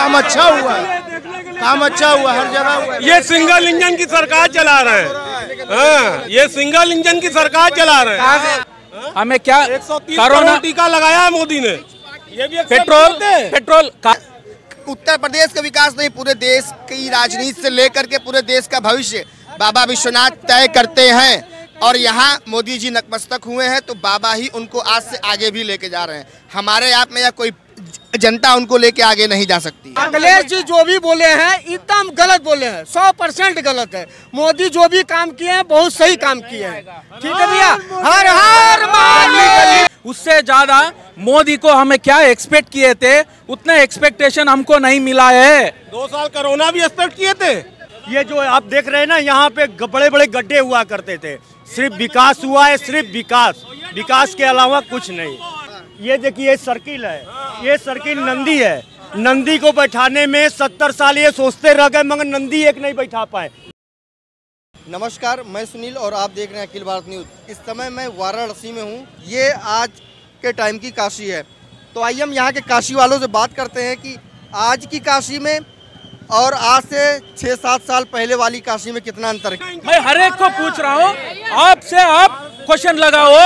काम अच्छा हुआ है, काम अच्छा हुआ, हर जगह हुआ। ये सिंगल इंजन की सरकार चला रहे हैं। हाँ, ये सिंगल इंजन की सरकार चला रहे हैं। हमें क्या 130 करोड़ टीका लगाया है मोदी ने। ये भी पेट्रोल उत्तर प्रदेश का विकास नहीं, पूरे देश की राजनीति से लेकर के पूरे देश का भविष्य बाबा विश्वनाथ तय करते हैं। और यहाँ मोदी जी नतमस्तक हुए हैं तो बाबा ही उनको आज से आगे भी लेके जा रहे हैं। हमारे आप में या कोई जनता उनको लेके आगे नहीं जा सकती। अखिलेश जी जो भी बोले हैं एकदम गलत बोले हैं, 100% गलत है। मोदी जो भी काम किए हैं बहुत सही काम किए हैं। ठीक है भैया, हर हर महादेव। उससे ज्यादा मोदी को हमें क्या एक्सपेक्ट किए थे, उतने एक्सपेक्टेशन हमको नहीं मिला है। 2 साल कोरोना भी एक्सपेक्ट किए थे। ये जो आप देख रहे हैं ना, यहाँ पे बड़े बड़े गड्ढे हुआ करते थे। सिर्फ विकास हुआ है, सिर्फ विकास के अलावा कुछ नहीं। ये देखिए सर्किल है, ये सर्किल नंदी है। नंदी को बैठाने में 70 साल ये सोचते रह गए मगर नंदी एक नहीं बैठा पाए। नमस्कार, मैं सुनील और आप देख रहे हैं अखिल भारत न्यूज। इस समय मैं वाराणसी में हूँ। ये आज के टाइम की काशी है, तो आइए हम यहाँ के काशी वालों से बात करते हैं कि आज की काशी में और आज से 6-7 साल पहले वाली काशी में कितना अंतर है। मैं हर एक को पूछ रहा हूँ, आपसे आप क्वेश्चन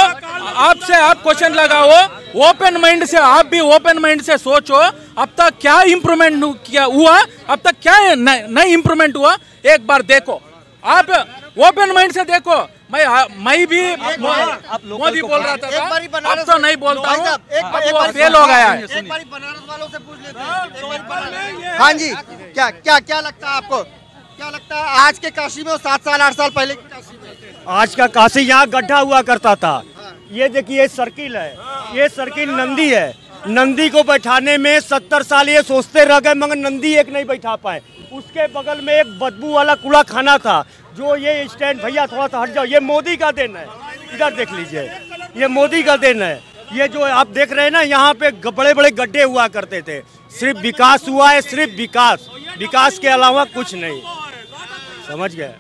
लगाओ, ओपन माइंड से, आप भी ओपन माइंड से सोचो। अब तक क्या इम्प्रूवमेंट किया हुआ, अब तक क्या नहीं इम्प्रूवमेंट हुआ, एक बार देखो। आप ओपन माइंड से देखो। मैं भी मोदी बोल रहा था, अब तो नहीं बोलता हूँ, फेल हो गया है। एक बार बनारस वालों से पूछ लेते हैं। हाँ जी, क्या लगता है आपको, क्या लगता है आज के काशी में और 7 साल 8 साल पहले की काशी में? आज का काशी यहाँ गड्ढा हुआ करता था। ये देखिए सर्किल है, ये सर्किल नंदी है। नंदी को बैठाने में 70 साल ये सोचते रह गए मगर नंदी एक नहीं बैठा पाए। उसके बगल में एक बदबू वाला कूड़ा खाना था, जो ये स्टैंड, भैया थोड़ा सा हट जाओ, ये मोदी का देन है। इधर देख लीजिए, ये मोदी का देन है। ये जो आप देख रहे हैं ना, यहाँ पे बड़े बड़े गड्ढे हुआ करते थे। सिर्फ विकास हुआ है, सिर्फ विकास के अलावा कुछ नहीं। समझ गए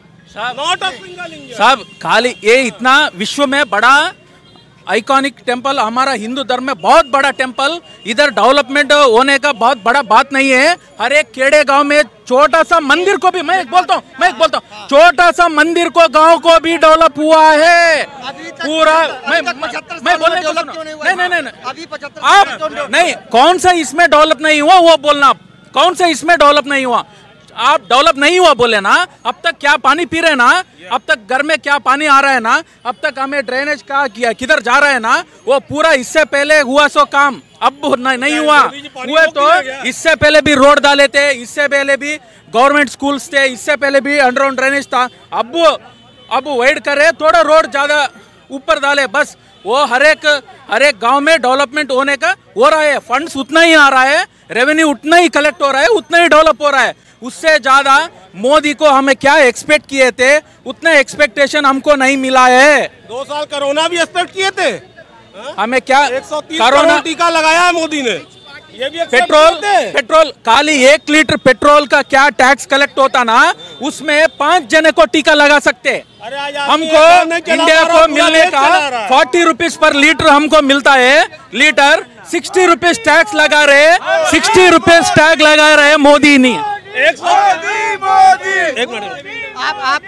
साहब? खाली ये इतना विश्व में बड़ा आइकॉनिक टेम्पल, हमारा हिंदू धर्म में बहुत बड़ा टेम्पल, इधर डेवलपमेंट होने का बहुत बड़ा बात नहीं है। हर एक खेड़े गांव में छोटा सा मंदिर को भी, मैं एक बोलता हूँ, छोटा सा मंदिर को, गांव को भी डेवलप हुआ है पूरा। मैं बोलने को नहीं, आप नहीं, कौन सा इसमें डेवलप नहीं हुआ वो बोलना, कौन सा इसमें डेवलप नहीं हुआ। आप डेवलप नहीं हुआ बोले ना, अब तक क्या पानी पी रहे ना, अब तक घर में क्या पानी आ रहा है ना, अब तक हमें ड्रेनेज का किधर जा रहा है ना, वो पूरा इससे पहले हुआ सो काम अब नहीं हुआ। हुए तो इससे पहले भी रोड डाले थे, इससे पहले भी गवर्नमेंट स्कूल्स थे, इससे पहले भी अंडरग्राउंड ड्रेनेज था। अब वेट करे, थोड़ा रोड ज्यादा ऊपर डाले, बस वो हर एक गांव में डेवलपमेंट होने का हो रहा है। फंड्स उतना ही आ रहा है, रेवेन्यू उतना ही कलेक्ट हो रहा है, उतना ही डेवलप हो रहा है। उससे ज्यादा मोदी को हमें क्या एक्सपेक्ट किए थे, उतने एक्सपेक्टेशन हमको नहीं मिला है। 2 साल कोरोना भी एक्सपेक्ट किए थे। हमें क्या 130 करोड़ टीका लगाया है मोदी ने। ये भी पेट्रोल खाली 1 लीटर पेट्रोल का क्या टैक्स कलेक्ट होता ना, उसमें 5 जने को टीका लगा सकते। हमको इंडिया को मिलने का 40 रुपीज पर लीटर हमको मिलता है। लीटर 60 रुपीज टैक्स लगा रहे, 60 रुपीज टैक्स लगा रहे मोदी ने। एक मिनट, आप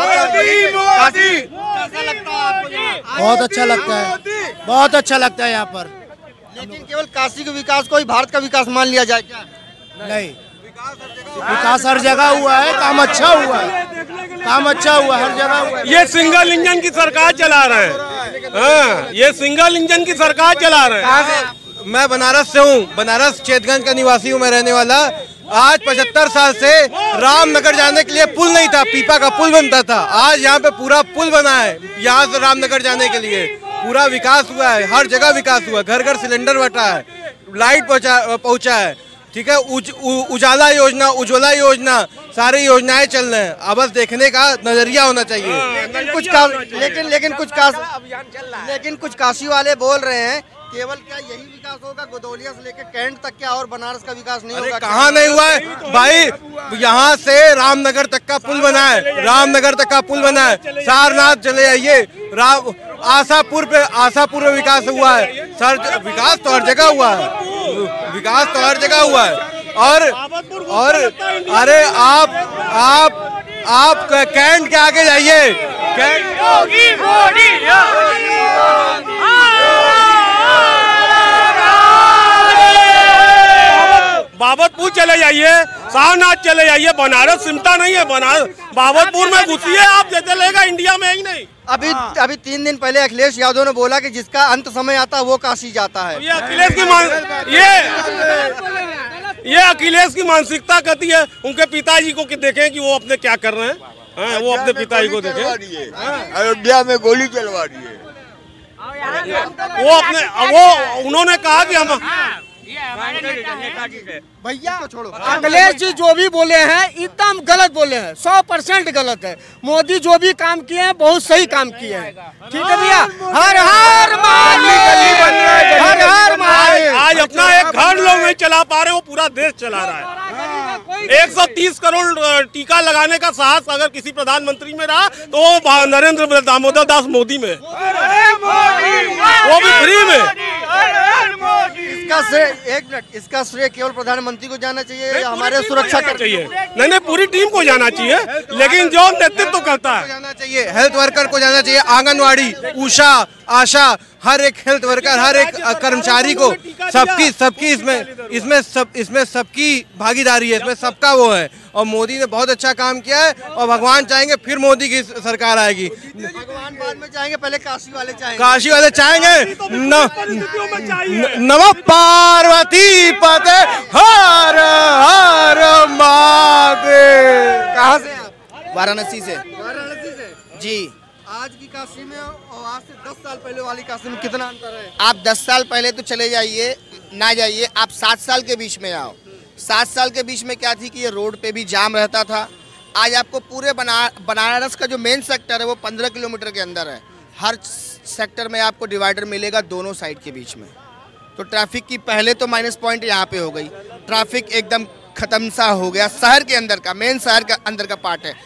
कैसा लगता है आपको? बहुत अच्छा लगता है, बहुत अच्छा लगता है यहाँ पर। लेकिन केवल काशी के विकास को ही भारत का विकास मान लिया जाए क्या? नहीं, विकास हर जगह हुआ है, काम अच्छा हुआ है, काम अच्छा हुआ हर जगह हुआ है। ये सिंगल इंजन की सरकार चला रहे हैं। हाँ, ये सिंगल इंजन की सरकार चला रहे हैं। मैं बनारस से हूँ, बनारस चेतगंज का निवासी हूँ मैं रहने वाला। आज 75 साल से रामनगर जाने के लिए पुल नहीं था, पीपा का पुल बनता था। आज यहाँ पे पूरा पुल बना है, यहाँ से रामनगर जाने के लिए पूरा विकास हुआ है, हर जगह विकास हुआ है। घर घर सिलेंडर बटा है, लाइट पहुँचा है, ठीक है। उजाला योजना, उज्ज्वला योजना, सारी योजनाएं चल रहे हैं। अब बस देखने का नजरिया होना चाहिए। लेकिन कुछ काशी वाले बोल रहे हैं केवल क्या यही विकास होगा, गोदौलिया से लेकर कैंट तक क्या और बनारस का विकास नहीं होगा? कहाँ नहीं हुआ है भाई, यहाँ से रामनगर तक का पुल बना है, रामनगर तक का पुल बना है। सारनाथ चले आइए, आशापुर में विकास हुआ है। सर विकास तो हर जगह हुआ है, विकास तो हर जगह हुआ है। और अरे आप कैंट के आगे जाइए, बाबतपुर चले जाइए, सारनाथ चले जाइए, बनारस सिमटा नहीं है, बनारस बाबतपुर में घुसिए आप, जैसे लेगा इंडिया में ही नहीं। अभी 3 दिन पहले अखिलेश यादव ने बोला कि जिसका अंत समय आता है वो काशी जाता है। ये अखिलेश की मानसिकता कहती है। उनके पिताजी को देखें कि वो अपने क्या कर रहे हैं, वो अपने पिताजी को देखें। अयोध्या में गोली चलवा रही है। वो उन्होंने कहा कि हम भैया छोड़ो, अखिलेश जी जो भी बोले हैं एकदम गलत बोले हैं, 100% गलत है। मोदी जो भी काम किए हैं बहुत सही काम किए हैं, ठीक है भैया। हर हर महादेव, हर हर महादेव। आज अपना एक घर लोग नहीं चला पा रहे, वो पूरा देश चला रहा है। 130 करोड़ टीका लगाने का साहस अगर किसी प्रधानमंत्री में रहा तो वो नरेंद्र दामोदर दास मोदी में, वो भी फ्री में। इसका श्रेय केवल प्रधानमंत्री को जाना चाहिए या हमारे सुरक्षा कर चाहिए? नहीं, पूरी टीम को जाना चाहिए, लेकिन जो नेतृत्व करता है जाना चाहिए, हेल्थ वर्कर को जाना चाहिए, आंगनवाड़ी, उषा, आशा, हर एक हेल्थ वर्कर, हर एक कर्मचारी को, सबकी इसमें सबकी भागीदारी है, इसमें सबका वो है। और मोदी ने बहुत अच्छा काम किया है और भगवान चाहेंगे फिर मोदी की सरकार आएगी। भगवान बाद में चाहेंगे, पहले काशी वाले चाहेंगे। नमः पार्वती पते हर हर महादेव। कहाँ से आप? वाराणसी से जी। आज की काशी में और आज से 10 साल पहले वाली काशी में कितना अंतर है? आप 10 साल पहले तो चले जाइए, ना जाइए, आप 7 साल के बीच में आओ। 7 साल के बीच में क्या थी कि ये रोड पे भी जाम रहता था। आज आपको पूरे बनारस का जो मेन सेक्टर है वो 15 किलोमीटर के अंदर है। हर सेक्टर में आपको डिवाइडर मिलेगा दोनों साइड के बीच में। तो ट्रैफिक की पहले तो माइनस पॉइंट यहाँ पे हो गई, ट्रैफिक एकदम खत्म सा हो गया। शहर के अंदर का, मेन शहर का अंदर का पार्ट है।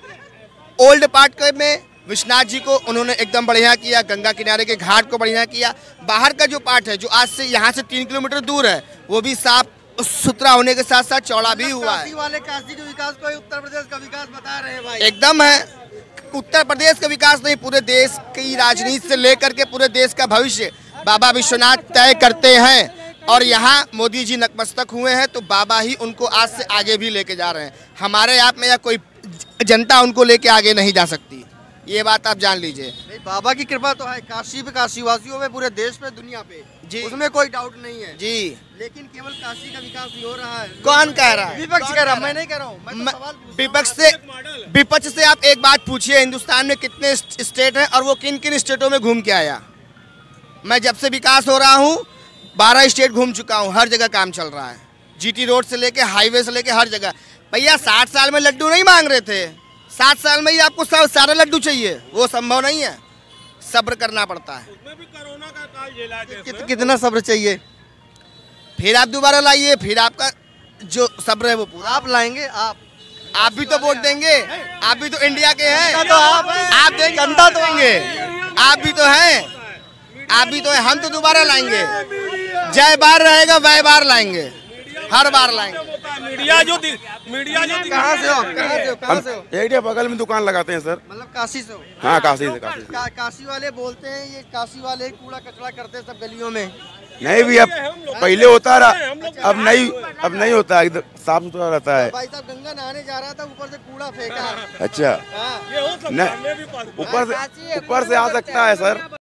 ओल्ड पार्ट में विश्वनाथ जी को उन्होंने एकदम बढ़िया किया, गंगा किनारे के घाट को बढ़िया किया। बाहर का जो पार्ट है जो आज से यहाँ से 3 किलोमीटर दूर है वो भी साफ सुथरा होने के साथ साथ चौड़ा भी हुआ है। काशी वाले काशी के विकास को उत्तर प्रदेश का विकास बता रहे हैं भाई। एकदम है, उत्तर प्रदेश का विकास नहीं, पूरे देश की राजनीति से लेकर के पूरे देश का भविष्य बाबा विश्वनाथ तय करते हैं। और यहाँ मोदी जी नतमस्तक हुए हैं तो बाबा ही उनको आज से आगे भी लेके जा रहे हैं। हमारे आप में या कोई जनता उनको लेके आगे नहीं जा सकती, ये बात आप जान लीजिए। बाबा की कृपा तो है काशी पे, काशीवासियों में, पूरे देश पे, दुनिया पे जी, उसमें कोई डाउट नहीं है जी। लेकिन केवल काशी का विकास ही हो रहा है। कौन कह रहा है? विपक्ष कह रहा है, मैं नहीं कह रहा हूँ। मैं तो सवाल पूछ रहा हूँ। विपक्ष से आप एक बात पूछिए, हिंदुस्तान में कितने स्टेट हैं और वो किन किन स्टेटों में घूम के आया? मैं जब से विकास हो रहा हूँ 12 स्टेट घूम चुका हूँ, हर जगह काम चल रहा है। जीटी रोड से लेके हाईवे से लेके हर जगह। भैया 60 साल में लड्डू नहीं मांग रहे थे, 7 साल में ही आपको सारे लड्डू चाहिए, वो संभव नहीं है। सब्र करना पड़ता है। कोरोना का काल झेला है। कितना सब्र चाहिए? फिर आप दोबारा लाइए, फिर आपका जो सब्र है वो पूरा आप लाएंगे। आप भी तो वोट देंगे, आप भी तो इंडिया के हैं, तो आप देंगे, जनता तो होंगे, आप भी तो हैं, आप भी तो हैं। हम तो दोबारा लाएंगे, जय बार रहेगा वह बार लाएंगे, हर बार लाएंगे। मीडिया जो कहाँ से हो? एरिया बगल में दुकान लगाते हैं सर। मतलब काशी से हो? हाँ, काशी से। काशी वाले बोलते हैं ये काशी वाले कूड़ा कचरा करते हैं सब गलियों में। नहीं भी, अब पहले होता रहा, अब नहीं होता, एकदम साफ सुथरा रहता है। भाई साहब गंगा नहाने जा रहा था, ऊपर से कूड़ा फेंका। अच्छा, हाँ। ऊपर से आ सकता है सर।